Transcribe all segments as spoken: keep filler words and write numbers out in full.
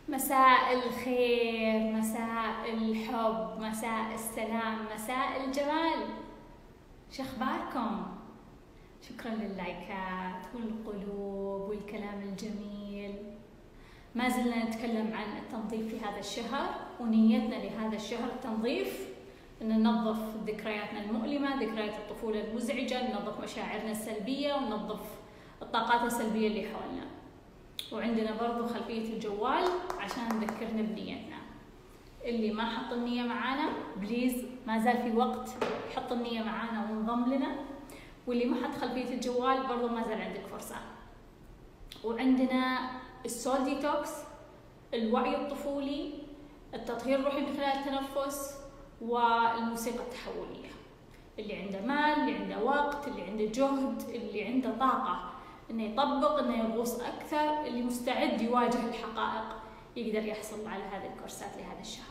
مساء الخير، مساء الحب، مساء السلام، مساء الجمال. شخباركم؟ شكرا لللايكات والقلوب والكلام الجميل. ما زلنا نتكلم عن التنظيف في هذا الشهر، ونيتنا لهذا الشهر التنظيف، ان ننظف ذكرياتنا المؤلمة، ذكريات الطفولة المزعجة، ننظف مشاعرنا السلبية، وننظف الطاقات السلبية اللي حولنا. وعندنا برضو خلفية الجوال عشان نذكرنا بنيتنا. اللي ما حط النية معانا بليز، ما زال في وقت، حط النية معانا وانضم لنا. واللي ما حط خلفية الجوال برضو ما زال عندك فرصة. وعندنا السول ديتوكس، الوعي الطفولي، التطهير الروحي من خلال التنفس، والموسيقى التحولية. اللي عنده مال، اللي عنده وقت، اللي عنده جهد، اللي عنده طاقة انه يطبق، انه يغوص اكثر، اللي مستعد يواجه الحقائق يقدر يحصل على هذه الكورسات لهذا الشهر.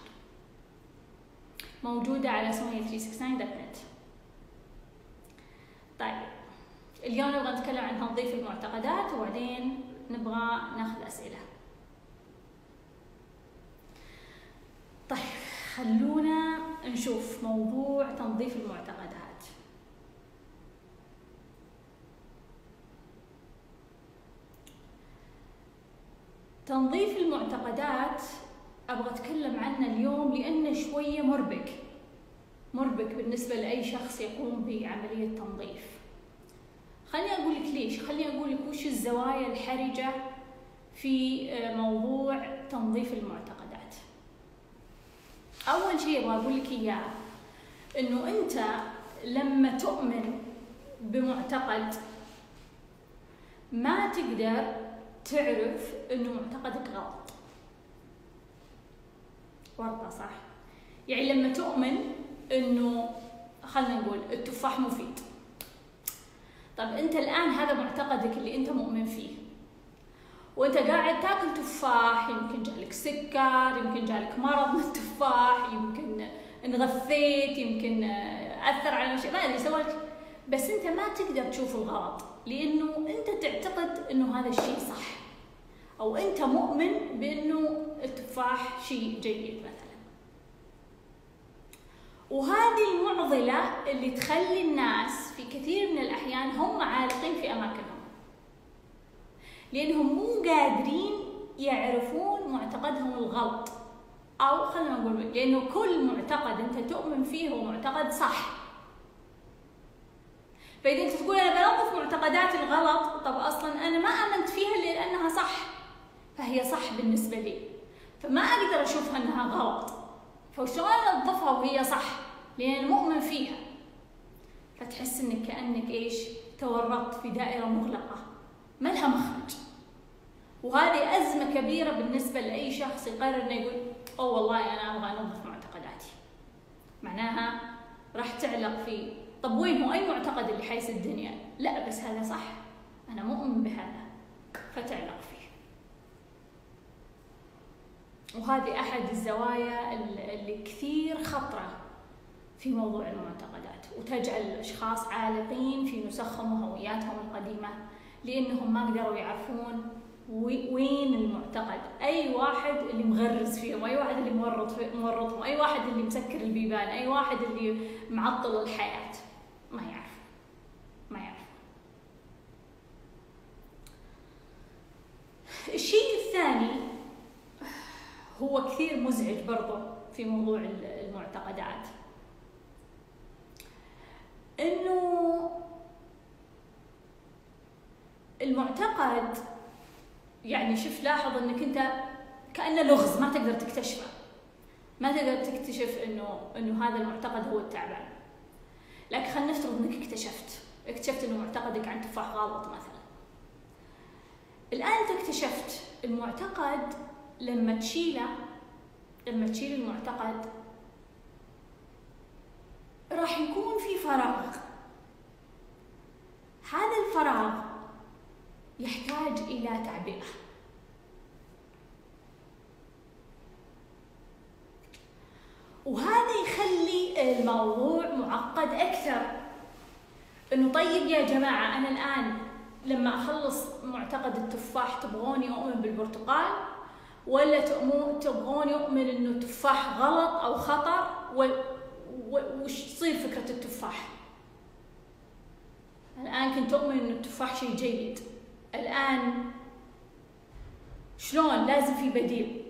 موجودة على سمية ثلاثمية وتسعة وستين دوت نت. طيب اليوم نبغى نتكلم عن تنظيف المعتقدات، وبعدين نبغى ناخذ اسئلة. طيب خلونا نشوف موضوع تنظيف المعتقدات. تنظيف المعتقدات أبغى أتكلم عنه اليوم لأنه شوية مربك مربك بالنسبة لأي شخص يقوم بعملية تنظيف. خليني أقول لك ليش، خليني أقول لك وش الزوايا الحرجة في موضوع تنظيف المعتقدات. أول شيء أبغى أقول لك إياه، إنه أنت لما تؤمن بمعتقد ما تقدر تعرف انه معتقدك غلط. ورطة صح؟ يعني لما تؤمن انه خلينا نقول التفاح مفيد، طب انت الان هذا معتقدك اللي انت مؤمن فيه، وانت قاعد تاكل تفاح، يمكن جالك سكر، يمكن جالك مرض من التفاح، يمكن انغثيت، يمكن اثر على شيء، ما ادري سويت، بس انت ما تقدر تشوف الغلط لانه انت تعتقد انه هذا الشيء صح، او انت مؤمن بانه التفاح شيء جيد مثلا. وهذه المعضلة اللي تخلي الناس في كثير من الاحيان هم عالقين في اماكنهم، لانهم مو قادرين يعرفون معتقدهم الغلط، او خلينا نقول لانه كل معتقد انت تؤمن فيه هو معتقد صح. فإذا أنت تقول أنا بنظف معتقداتي الغلط، طب أصلاً أنا ما آمنت فيها لأنها صح، فهي صح بالنسبة لي، فما أقدر أشوفها أنها غلط، فشلون أنظفها وهي صح؟ لأن أنا مؤمن فيها. فتحس إنك كأنك إيش؟ تورطت في دائرة مغلقة ما لها مخرج. وهذه أزمة كبيرة بالنسبة لأي شخص يقرر إنه يقول أوه والله أنا أبغى أنظف معتقداتي. معناها راح تعلق في طب وين هو أي معتقد اللي حيس الدنيا؟ لا بس هذا صح، أنا مؤمن بهذا، فتعلق فيه. وهذه أحد الزوايا اللي كثير خطرة في موضوع المعتقدات، وتجعل الأشخاص عالقين في نسخهم وهوياتهم القديمة، لأنهم ما قدروا يعرفون وين المعتقد. أي واحد اللي مغرز فيهم، أي واحد اللي مورط في مورطهم، أي واحد اللي مسكر البيبان، أي واحد اللي معطل الحياة، ما يعرف ما يعرف. الشيء الثاني هو كثير مزعج برضه في موضوع المعتقدات، إنه المعتقد يعني شوف لاحظ إنك أنت كأنه لغز ما تقدر تكتشفه، ما تقدر تكتشف إنه إنه هذا المعتقد هو التعبان. لكن خلينا نفترض إنك اكتشفت اكتشفت إنه معتقدك عن تفاح غلط مثلا. الآن أنت اكتشفت المعتقد، لما تشيله لما تشيل المعتقد راح يكون في فراغ. هذا الفراغ يحتاج إلى تعبئة. وهذا يخلي الموضوع معقد أكثر. إنه طيب يا جماعة أنا الآن لما أخلص معتقد التفاح تبغوني أؤمن بالبرتقال، ولا تبغون يؤمن انه التفاح غلط او خطر؟ وش تصير فكرة التفاح؟ الآن كنت تؤمن انه التفاح شيء جيد، الآن شلون؟ لازم في بديل.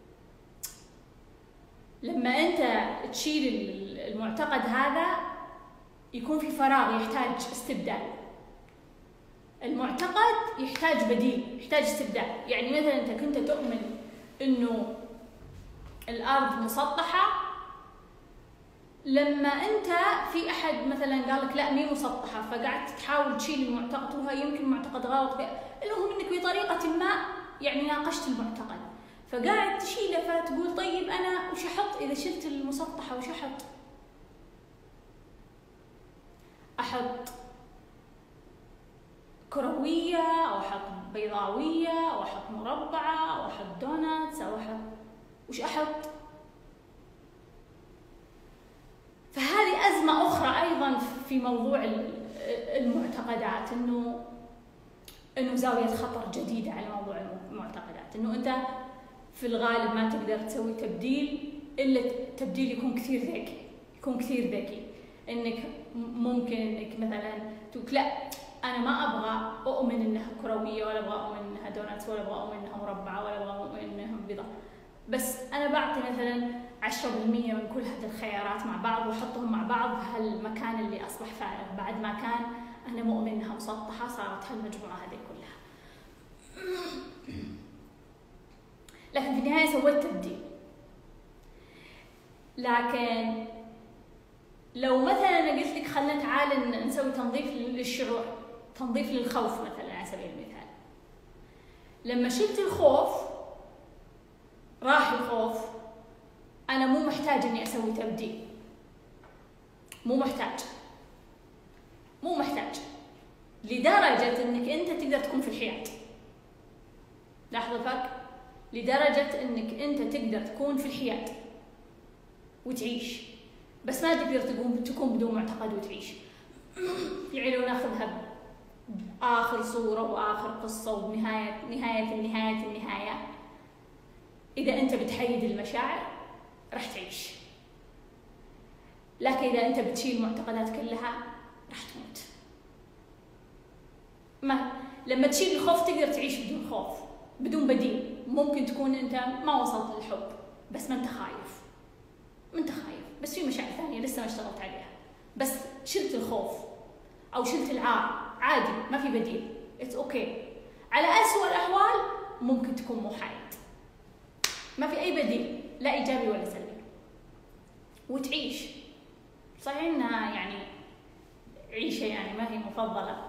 لما انت تشيل المعتقد هذا يكون في فراغ يحتاج استبدال. المعتقد يحتاج بديل، يحتاج استبدال. يعني مثلا انت كنت تؤمن انه الارض مسطحه، لما انت في احد مثلا قال لك لا مي مسطحه، فقعدت تحاول تشيل المعتقد، وهو يمكن معتقد غلط، المهم انك بطريقه ما يعني ناقشت المعتقد، فقاعد تشيله، فتقول طيب انا وش احط اذا شلت المسطحه؟ وش احط؟ احط كرويه او احط بيضاويه او احط مربعه او احط دوناتس او احط وش احط؟ فهذه ازمه اخرى ايضا في موضوع المعتقدات، انه انه زاويه خطر جديده على موضوع المعتقدات، انه انت في الغالب ما تقدر تسوي تبديل الا تبديل يكون كثير ذكي، يكون كثير ذكي. انك ممكن انك مثلا تقول لا انا ما ابغى اؤمن انها كرويه، ولا ابغى اؤمن انها دوناتس، ولا ابغى اؤمن انها مربعه، ولا ابغى اؤمن انها بيضه، بس انا بعطي مثلا عشرة بالمئة من كل هذه الخيارات مع بعض واحطهم مع بعض بهالمكان اللي اصبح فارغ، بعد ما كان انا مؤمن انها مسطحه صارت هالمجموعه هذه كلها. لكن في النهايه سويت تبديل. لكن لو مثلا انا قلت لك خلينا تعال نسوي تنظيف للشعور، تنظيف للخوف مثلا على سبيل المثال، لما شلت الخوف راح الخوف، انا مو محتاج اني اسوي تبديل، مو محتاج مو محتاج لدرجه انك انت تقدر تكون في الحياد. لاحظوا الفرق، لدرجه انك انت تقدر تكون في الحياد وتعيش، بس ما تقدر تكون تكون بدون معتقد وتعيش. يعني لو ناخذها بآخر صورة وآخر قصة ونهاية نهاية النهاية النهاية، إذا أنت بتحيد المشاعر راح تعيش، لكن إذا أنت بتشيل المعتقدات كلها راح تموت. ما لما تشيل الخوف تقدر تعيش بدون خوف، بدون بديل. ممكن تكون أنت ما وصلت للحب بس ما أنت خايف، ما أنت خايف بس في مشاعر ثانية لسه ما اشتغلت عليها، بس شلت الخوف أو شلت العار، عادي ما في بديل، اتس اوكي. على أسوأ الأحوال ممكن تكون محايد، ما في أي بديل لا إيجابي ولا سلبي، وتعيش. صحيح إنها يعني عيشة يعني ما هي مفضلة،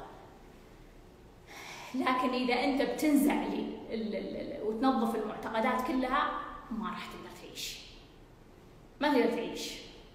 لكن إذا أنت بتنزع لي وتنظف المعتقدات كلها ما راح تقدر تعيش، ما تقدر تعيش.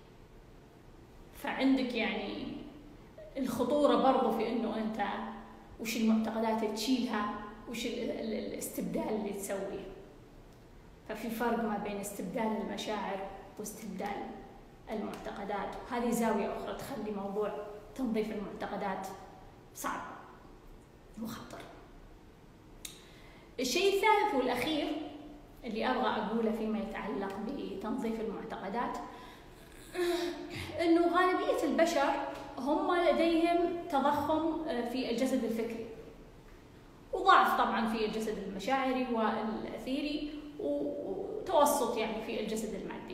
فعندك يعني الخطورة برضو في إنه أنت وش المعتقدات اللي تشيلها، وش الاستبدال اللي تسويه. ففي فرق ما بين استبدال المشاعر واستبدال المعتقدات، وهذه زاوية أخرى تخلي موضوع تنظيف المعتقدات صعب وخطر. الشيء الثالث والأخير اللي أبغى أقوله فيما يتعلق بتنظيف المعتقدات، إنه غالبية البشر هم لديهم تضخم في الجسد الفكري، وضعف طبعا في الجسد المشاعري والأثيري، وتوسط يعني في الجسد المادي.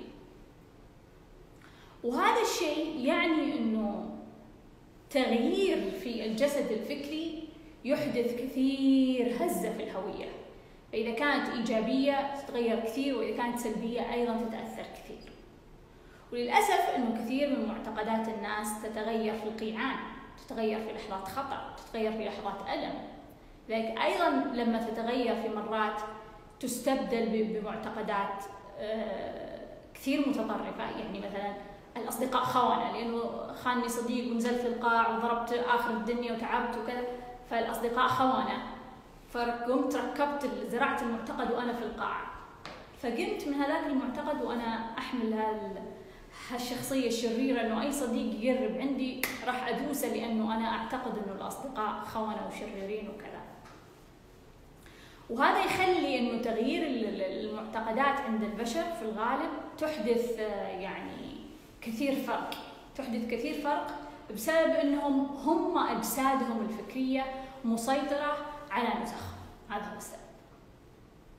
وهذا الشيء يعني إنه تغيير في الجسد الفكري يحدث كثير هزة في الهوية، فإذا كانت إيجابية تتغير كثير، وإذا كانت سلبية أيضا تتأثر كثير. وللأسف أنه كثير من معتقدات الناس تتغير في القيعان، تتغير في لحظات خطر، تتغير في لحظات ألم. لذلك أيضا لما تتغير في مرات تستبدل بمعتقدات كثير متطرفة. يعني مثلا الأصدقاء خونة، لأنه خانني صديق ونزلت القاع وضربت آخر الدنيا وتعبت وكذا، فالأصدقاء خونة، فقمت ركبت زرعت المعتقد وأنا في القاع، فقمت من هذاك المعتقد وأنا أحمل هالشخصية الشريرة، إنه أي صديق يقرب عندي راح أدوسه، لأنه أنا أعتقد إنه الأصدقاء خونة وشريرين وكذا. وهذا يخلي انه تغيير المعتقدات عند البشر في الغالب تحدث يعني كثير فرق، تحدث كثير فرق بسبب انهم هم اجسادهم الفكريه مسيطره على نسخهم. هذا هو السبب.